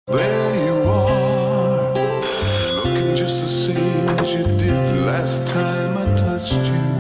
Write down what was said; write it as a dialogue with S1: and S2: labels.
S1: There you are, looking just the same as you did last time I touched you.